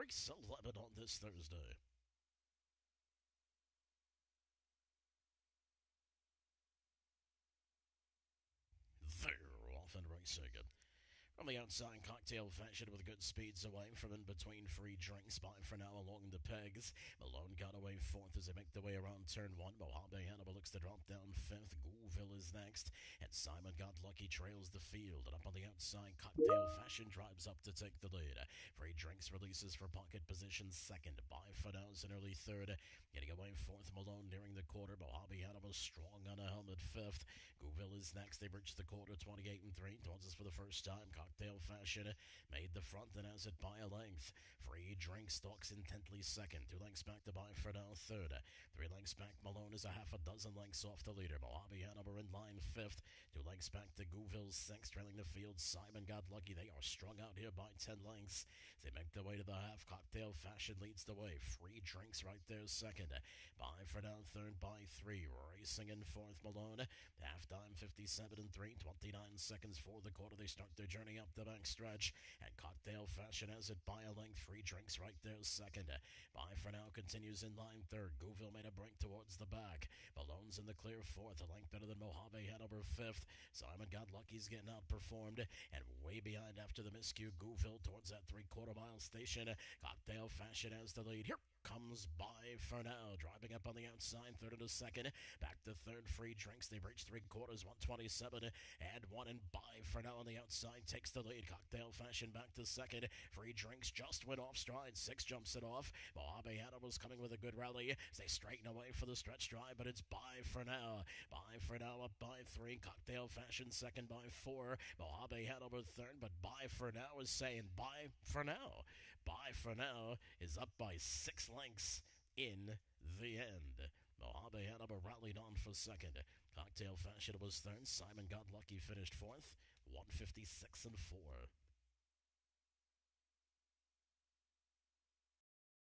race 11 on this Thursday. They're off and racing it. From the outside, Cocktail Fashion with good speeds away from in between free drinks by for now along the pegs. Malone got away fourth as they make their way around turn one. Mojave Hannibal looks to drop down fifth. Gouville is next. And Simon Got Lucky trails the field. And up on the outside, Cocktail Fashion drives up to take the lead. Free drinks releases for pocket position second. By for now is an early third. Getting away fourth, Malone nearing the quarter. Mojave Hannibal strong on a helmet fifth. Gouville is next. They reach the quarter 28 and 3. Towards us for the first time. Cocktail Fashion made the front and has it by a length. Free Drink stalks intently second. 2 lengths back to By for now third. 3 lengths back Malone is a half a dozen lengths off the leader. Mojave Hannibal in line fifth. 2 lengths back to Gouville sixth. Trailing the field, Simon Got Lucky. They are strung out here by 10 lengths. They make their way to the half. Cocktail Fashion leads the way. Free Drinks right there second. By for now third by 3. Racing in fourth Malone. Half time 57 and 3. 29 seconds for the quarter. They start their journey up the back stretch, and Cocktail Fashion has it by a length. Free Drinks right there second. By for now continues in line third. Gouville made a break towards the back. Malone's in the clear fourth, a length better than Mojave Hannibal fifth. Simon Got Lucky's getting outperformed, and way behind after the miscue Gouville towards that 3/4 mile station. Cocktail Fashion has the lead. Here comes By for now, driving up on the outside, third and a second. Back to third, Free Drinks. They reach 3/4, 127 and 1, and By for now on the outside takes the lead. Cocktail Fashion back to second. Free Drinks just went off stride. 6 jumps it off. Mojave Hannibal's coming with a good rally as they straighten away for the stretch drive, but it's By for now. By for now up by 3. Cocktail Fashion second by 4. Mojave Hannibal third, but By for now is saying bye for now. By for now is up by 6 lengths in the end. Mojave Hannibal rallied on for second. Cocktail Fashion was third. Simon Got Lucky finished fourth. 156 and 4.